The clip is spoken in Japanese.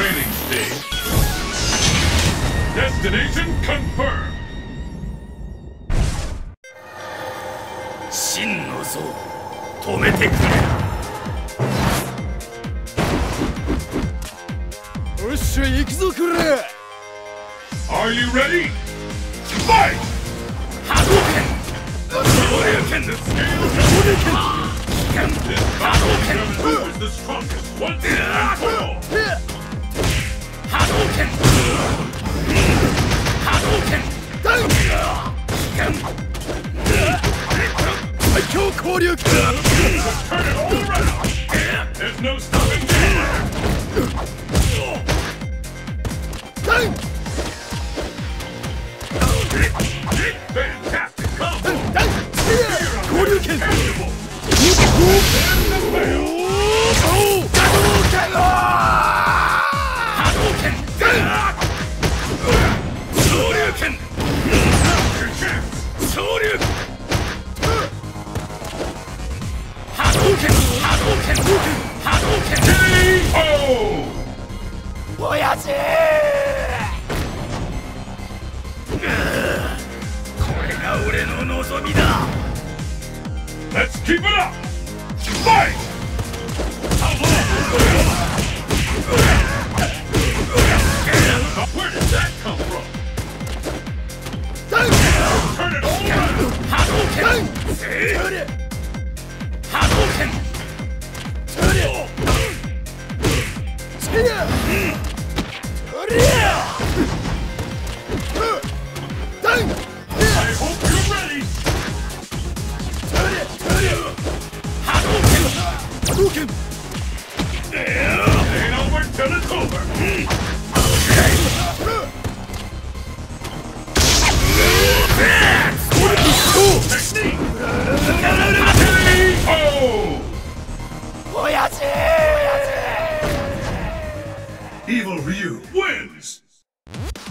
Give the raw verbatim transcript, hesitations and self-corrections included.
training stage. Destination confirmed. 真の像止めてくれ。 よっしゃ行くぞこれ。 Are you ready? Fight! 波動拳昇竜拳です。波動拳波動拳 Who is the strongest once and for all? 波動拳波動拳最強交流拳。 Turn it all around! There's no stopping me! Fantastic combo! 交流拳。 親父、これが俺の望みだ。 Let's keep it up! Fight! Where did that come from? Turn it all around! Hadouken! Hadouken! I hope you're ready! Hadouken! Ain't over till it's over! Technique! Oh! Evil Ryu wins!